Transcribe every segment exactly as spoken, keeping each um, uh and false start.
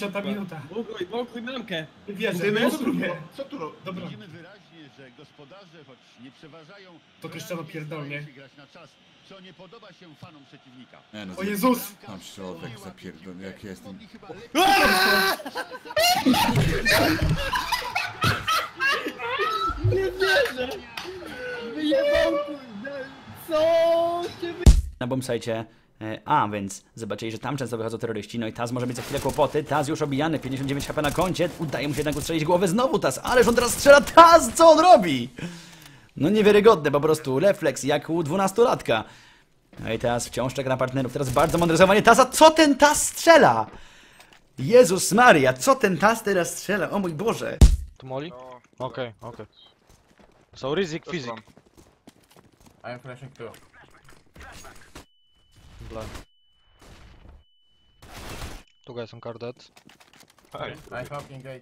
Piąta minuta. Blokuj, blokuj bramkę. Wierzę, Ty, wierzę, co tu wierzę. robi? Co tu robi? Dobra. Widzimy wyraźnie, że gospodarze, choć nie przeważają, To Krystiano pierdolnie. starają się grać na czas, co nie podoba się fanom przeciwnika. Nie, no, O Jezus! Mam środek zapierdolony, jak ja jestem. Mogli chyba lepiej. Nie wierzę! Wyjebał, kurde! Co się wy... Na bombsite. A, więc zobaczyli, że tam często wychodzą terroryści, no i Taz może mieć za chwilę kłopoty. Taz już obijany, pięćdziesiąt dziewięć H P na koncie, udaje mu się jednak ustrzelić głowę znowu Taz, ależ on teraz strzela. Taz, co on robi? No niewiarygodne, po prostu refleks jak u dwunastolatka. No i teraz wciąż czeka na partnerów, teraz bardzo mądre zachowanie Taza. Co ten Taz strzela? Jezus Maria, co ten Taz teraz strzela? O mój Boże. To Molly? Okay, okay. So Rizik, Fizik. I am flashing too. Blind. Two guys on car dead. I fucking gate.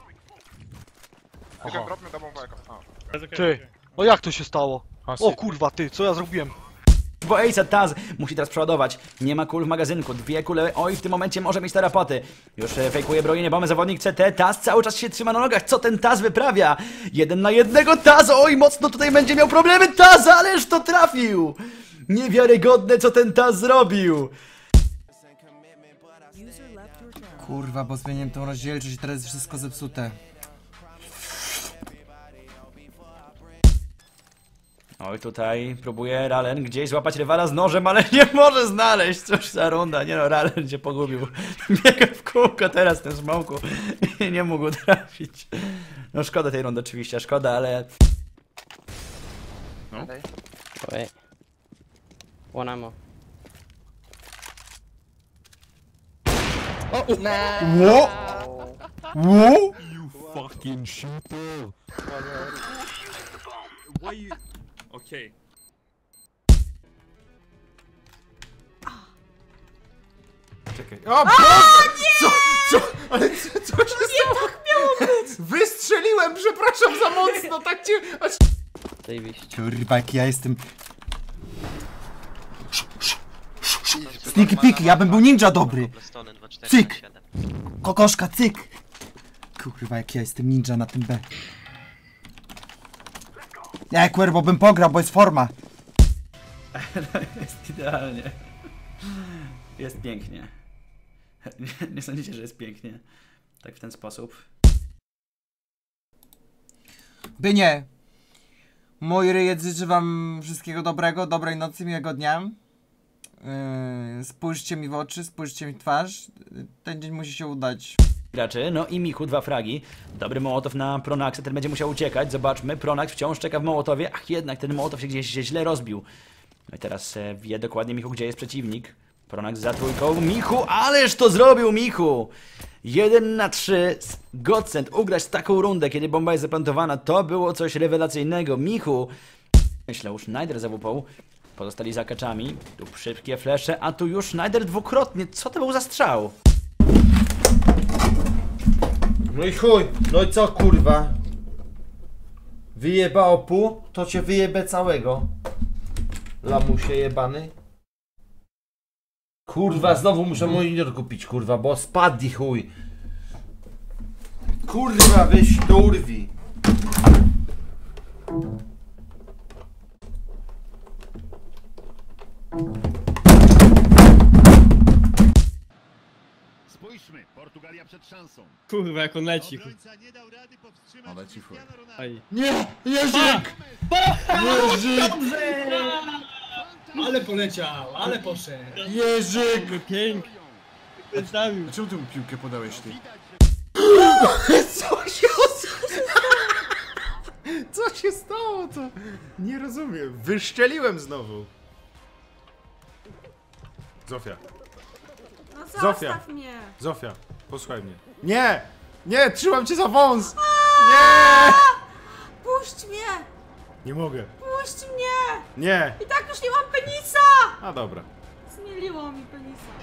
Aha. Ty, no jak to się stało? O kurwa ty, co ja zrobiłem? Bo Ace'a Taz musi teraz przeładować. Nie ma kul w magazynku. Dwie kule. Oj, w tym momencie może mieć tarapaty. Już e, fejkuje bronienie bomby zawodnik C T. Taz cały czas się trzyma na nogach. Co ten Taz wyprawia? Jeden na jednego Taz. Oj, mocno tutaj będzie miał problemy. Taz, ależ to trafił. Niewiarygodne, co ten Taz zrobił. Kurwa, bo zmieniłem tą rozdzielczość i teraz jest wszystko zepsute. Oj, tutaj próbuje Ralen gdzieś złapać rywala z nożem, ale nie może znaleźć. Cóż za runda. Nie no, Ralen się pogubił. Biega w kółko teraz w tym smoku. Nie mógł trafić. No szkoda tej rundy oczywiście, szkoda, ale... No. Wait. One ammo. Ło! Ło! Fucking shooter! Why you... Okay. Czekaj. O Boże! Co? Co? Ale co, co się stało? Tak miało być! Wystrzeliłem, przepraszam za mocno, tak cię... Aż... Zajebiście. Kurwa, jak ja jestem... Sneaky piki, ja bym był ninja dobry! Cyk! Kokoszka, cyk! Kurwa, jak ja jestem ninja na tym B. Nie, Cuervo bym pograł, bo jest forma. Jest idealnie. Jest pięknie. Nie, nie sądzicie, że jest pięknie? Tak w ten sposób. By nie. Mój ryjec życzy wam wszystkiego dobrego, dobrej nocy, miłego dnia. Yy, spójrzcie mi w oczy, spójrzcie mi w twarz. Ten dzień musi się udać. Graczy, no i Michu, dwa fragi. Dobry Mołotow na Pronaxa, ten będzie musiał uciekać. Zobaczmy, Pronax wciąż czeka w Mołotowie. Ach, jednak ten Mołotow się gdzieś się źle rozbił. No i teraz e, wie dokładnie Michu, gdzie jest przeciwnik. Pronax za trójką. Michu, ależ to zrobił Michu! jeden na trzy. Godsend ugrać taką rundę, kiedy bomba jest zaplantowana. To było coś rewelacyjnego. Michu, myślę, już Schneider za W P. Pozostali za kaczami. Tu szybkie flesze, a tu już Schneider dwukrotnie. Co to był za strzał? No i chuj, no i co kurwa? Wyjebało pół, to cię wyjebę całego. Lamusie jebany. Kurwa, znowu muszę monitor kupić, kurwa, bo spadł i chuj. Kurwa, weź do urwi. Spójrzmy, Portugalia przed szansą. Kurwa, jak on leci. Obrońca nie dał rady powstrzymać O, leci chuj. Cristiano Ronaldo. Aj. Nie! Jerzyk! Jerzyk! Ale poleciał, ale poszedł. Jerzyk! Pięknie. Przedstawił. A czemu ty mu piłkę podałeś ty? Co się Co się stało to? Nie rozumiem. Wyszczeliłem znowu. Zofia. No Zofia. zostaw mnie! Zofia, posłuchaj mnie. Nie! Nie! Trzymam cię za wąs! Nie! Puść mnie! Nie mogę. Puść mnie! Nie! I tak już nie mam penisa! A dobra. Zmieliło mi penisa.